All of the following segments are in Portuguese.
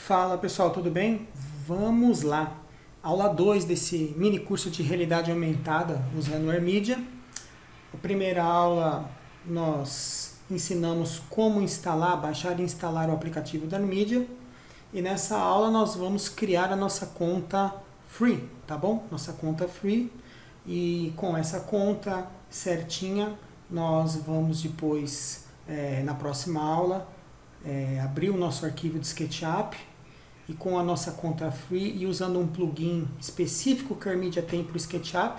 Fala pessoal, tudo bem? Vamos lá. Aula 2 desse mini curso de realidade aumentada usando o AirMedia. A primeira aula nós ensinamos como instalar, baixar e instalar o aplicativo da AirMedia. E nessa aula nós vamos criar a nossa conta free, tá bom? Nossa conta free. E com essa conta certinha nós vamos depois, na próxima aula, abrir o nosso arquivo de SketchUp e com a nossa conta free e usando um plugin específico que a AirMedia tem para o SketchUp,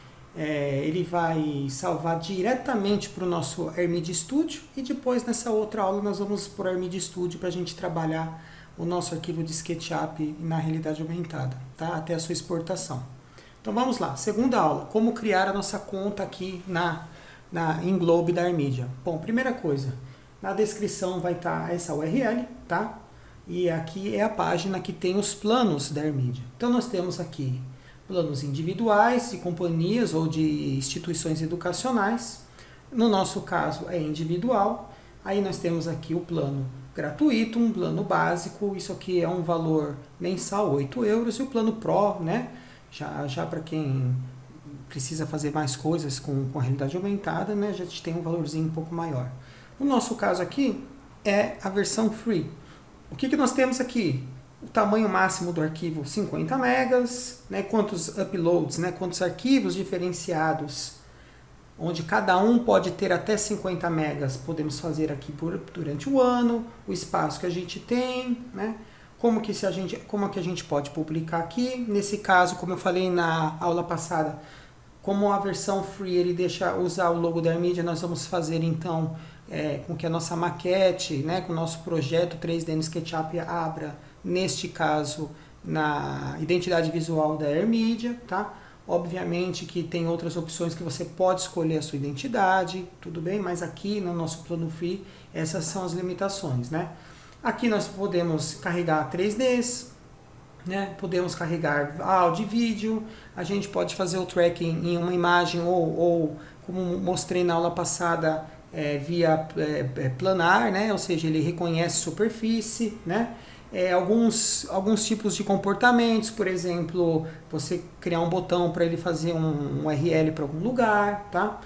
ele vai salvar diretamente para o nosso AirMedia Studio e depois nessa outra aula nós vamos para o AirMedia Studio para a gente trabalhar o nosso arquivo de SketchUp na realidade aumentada, tá? Até a sua exportação. Então vamos lá, segunda aula, como criar a nossa conta aqui em Globe da AirMedia. Bom, primeira coisa, na descrição vai estar essa URL, tá? E aqui é a página que tem os planos da AirMedia. Então nós temos aqui planos individuais de companhias ou de instituições educacionais. No nosso caso é individual. Aí nós temos aqui o plano gratuito, um plano básico. Isso aqui é um valor mensal, 8 euros. E o plano Pro, né? Já para quem precisa fazer mais coisas com a realidade aumentada, né? Já tem um valorzinho um pouco maior. No nosso caso aqui é a versão free. O que nós temos aqui? O tamanho máximo do arquivo 50 megas, né? Quantos uploads, né? Quantos arquivos diferenciados, onde cada um pode ter até 50 megas, podemos fazer aqui durante o ano, o espaço que a gente tem, né? Como que a gente pode publicar aqui. Nesse caso, como eu falei na aula passada, como a versão free ele deixa usar o logo da AirMedia, nós vamos fazer então com que a nossa maquete, né, com o nosso projeto 3D no SketchUp abra, neste caso, na identidade visual da AirMedia, tá? Obviamente que tem outras opções que você pode escolher a sua identidade, tudo bem? Mas aqui no nosso plano free, essas são as limitações, né? Aqui nós podemos carregar 3Ds, né? Podemos carregar áudio e vídeo, a gente pode fazer o tracking em uma imagem ou como mostrei na aula passada, via planar, né? Ou seja, ele reconhece superfície, né? Alguns tipos de comportamentos, por exemplo, você criar um botão para ele fazer um URL para algum lugar, tá?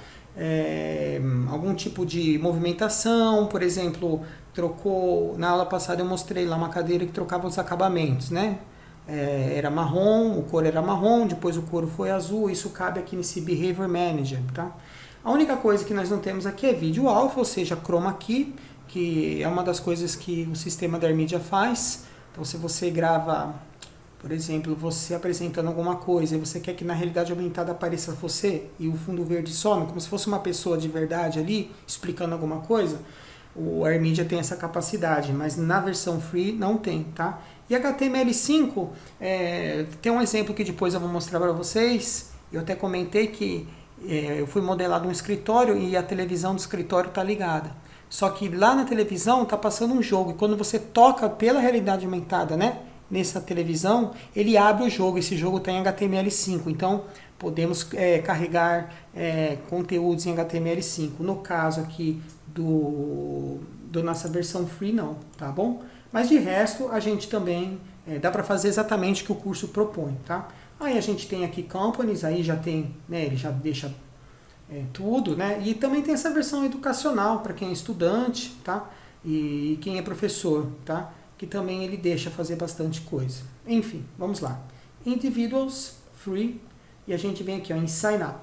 Algum tipo de movimentação, por exemplo, na aula passada eu mostrei lá uma cadeira que trocava os acabamentos, né? Era marrom, o cor era marrom, depois o cor foi azul, isso cabe aqui nesse Behavior Manager, tá? A única coisa que nós não temos aqui é vídeo alpha, ou seja, chroma key, que é uma das coisas que o sistema da AirMedia faz. Então se você grava, por exemplo, você apresentando alguma coisa e você quer que na realidade aumentada apareça você e o fundo verde some, como se fosse uma pessoa de verdade ali, explicando alguma coisa, o AirMedia tem essa capacidade, mas na versão free não tem, tá? E HTML5, tem um exemplo que depois eu vou mostrar para vocês. Eu até comentei que eu fui modelar um escritório e a televisão do escritório está ligada. Só que lá na televisão está passando um jogo. E quando você toca pela realidade aumentada, né, nessa televisão, ele abre o jogo. Esse jogo está em HTML5. Então, podemos carregar conteúdos em HTML5. No caso aqui do nossa versão free, não. Tá bom? Mas de resto, a gente também dá para fazer exatamente o que o curso propõe, tá? Aí a gente tem aqui companies, aí já tem, né, ele já deixa tudo, né? E também tem essa versão educacional para quem é estudante, tá? E quem é professor, tá? Que também ele deixa fazer bastante coisa. Enfim, vamos lá. Individuals, free, e a gente vem aqui ó, em Sign Up.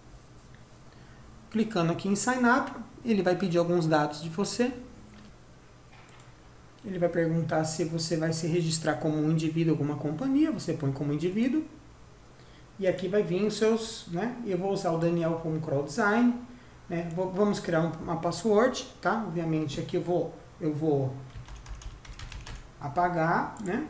Clicando aqui em Sign Up, ele vai pedir alguns dados de você. Ele vai perguntar se você vai se registrar como um indivíduo ou alguma companhia, você põe como indivíduo. E aqui vai vir os seus, né? Eu vou usar o Daniel como Crowd Design, né? Vamos criar uma password, tá? Obviamente aqui eu vou apagar, né?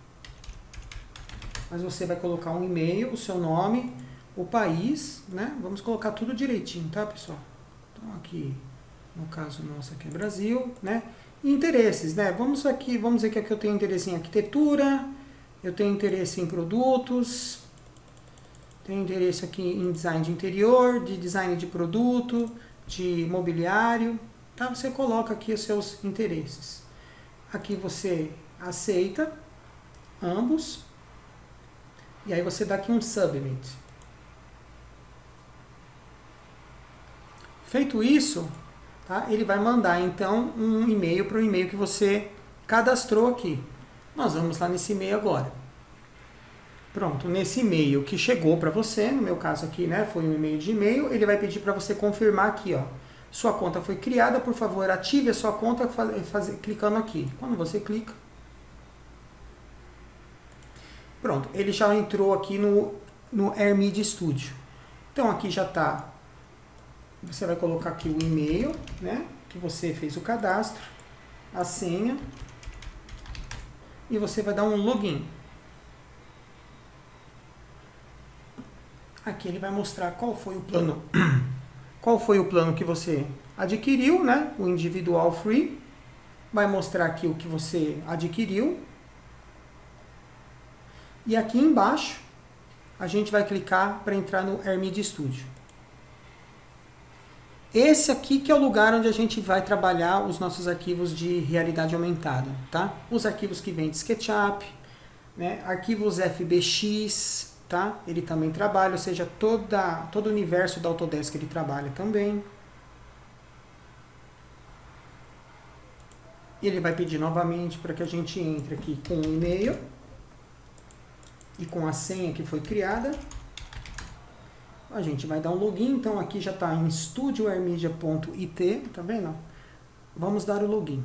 Mas você vai colocar um e-mail, o seu nome, o país, né? Vamos colocar tudo direitinho, tá, pessoal? Então aqui, no caso nosso aqui é Brasil, né? E interesses, né? Vamos dizer que aqui eu tenho interesse em arquitetura, eu tenho interesse em produtos, tenho interesse aqui em design de interior, de design de produto, de mobiliário, tá? Você coloca aqui os seus interesses. Aqui você aceita ambos. E aí você dá aqui um submit. Feito isso, tá? Ele vai mandar então um e-mail para o e-mail que você cadastrou aqui. Nós vamos lá nesse e-mail agora. Pronto, nesse e-mail que chegou para você, no meu caso aqui, né, foi um e-mail de e-mail, ele vai pedir para você confirmar aqui, ó. Sua conta foi criada, por favor, ative a sua conta clicando aqui. Quando você clica, pronto, ele já entrou aqui no Air Media Studio. Então aqui já está, você vai colocar aqui o e-mail, né, que você fez o cadastro, a senha, e você vai dar um login. Aqui ele vai mostrar qual foi o plano, qual foi o plano que você adquiriu, né, o individual free. Vai mostrar aqui o que você adquiriu. E aqui embaixo, a gente vai clicar para entrar no Air Media Studio. Esse aqui que é o lugar onde a gente vai trabalhar os nossos arquivos de realidade aumentada, tá? Os arquivos que vêm de SketchUp, né? Arquivos FBX, tá? Ele também trabalha, ou seja, todo o universo da Autodesk ele trabalha também. Ele vai pedir novamente para que a gente entre aqui com o e-mail e com a senha que foi criada. A gente vai dar um login, então aqui já está em studioairmedia.it, tá vendo? Vamos dar o login.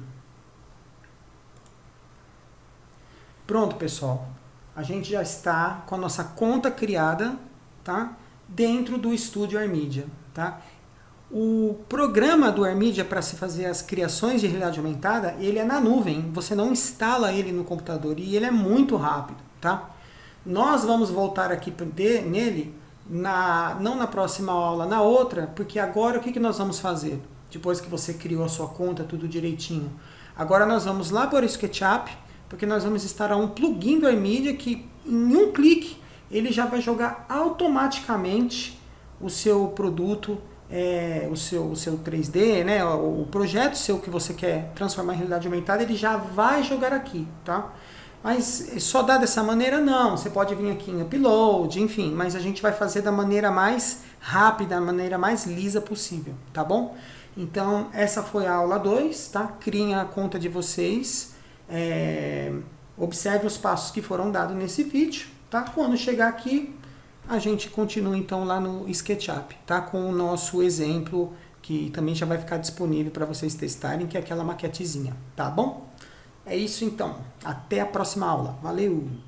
Pronto, pessoal. A gente já está com a nossa conta criada, tá? Dentro do Studio AirMedia, tá? O programa do AirMedia para se fazer as criações de realidade aumentada, ele é na nuvem. Você não instala ele no computador e ele é muito rápido, tá? Nós vamos voltar aqui nele, não na próxima aula, na outra, porque agora o que nós vamos fazer? Depois que você criou a sua conta, tudo direitinho. Agora nós vamos lá para o SketchUp, porque nós vamos instalar um plugin do AirMedia que em um clique ele já vai jogar automaticamente o seu produto, o seu 3D, né? O projeto seu que você quer transformar em realidade aumentada, ele já vai jogar aqui, tá? Mas só dá dessa maneira? Não, você pode vir aqui em Upload, enfim, mas a gente vai fazer da maneira mais rápida, da maneira mais lisa possível, tá bom? Então, essa foi a aula 2, tá? Criem a conta de vocês, observe os passos que foram dados nesse vídeo, tá? Quando chegar aqui, a gente continua então lá no SketchUp, tá? Com o nosso exemplo, que também já vai ficar disponível para vocês testarem, que é aquela maquetezinha, tá bom? É isso então. Até a próxima aula. Valeu!